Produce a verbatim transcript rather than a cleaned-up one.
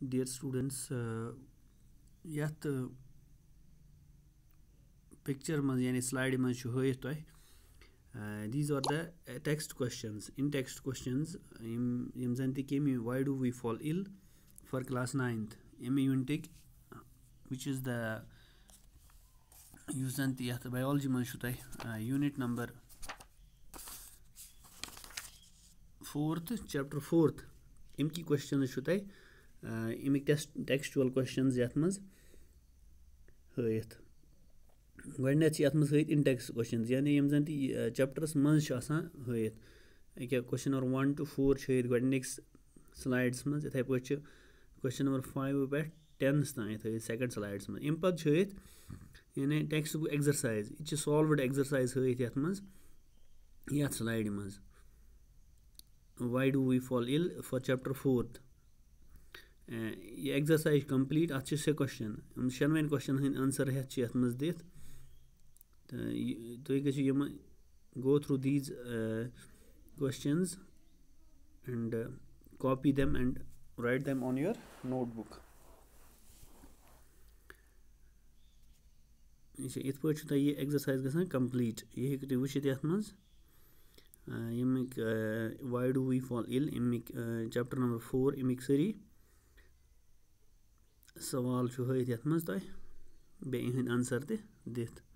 Dear students, uh, yet uh, picture mans yani slide mans chu hoyith toy uh, these are the uh, text questions. In text questions im im zanti kemi why do we fall ill for class ninth im unit which is the use zanti yat biology mans chu toy uh, unit number fourth chapter fourth im ki questions chu toy uh, im test textual questions yat mans hoyith गॉडनेट यथ मज हथ इन text question यानी यम जन चैप्टरस मज हथ अके question number one two four हथ गॉडनिक्स स्लाइड्स मज इथे पे क्वेश्चन नंबर फाइव पे टेंस तान हथ सेकंड स्लाइड्स मज अम पे हथ यानी टेक्स्ट बुक एक्सरसाइज यह सॉल्वड एक्सरसाइज हथ यथ मज यथ स्लाइड मज why do we fall ill for chapter fourth यह एक्सरसाइज कंप्लीट अत से क्वेश्चन शनवन क्वेश्चन हंद आंसर हथ यथ मज दिथ तुम गो go through these uh, questions and uh, copy them and write them on your notebook. इत पे यह एक्सरसाइज गसान कंप्लीट यह हेकु तुम वुचित यथ मज यमिक why do we fall ill अमिक चैप्टर नंबर फोर अमिक सारी सवाल हथ यथ मज तुम बे इहंद आंसर ते दिथ.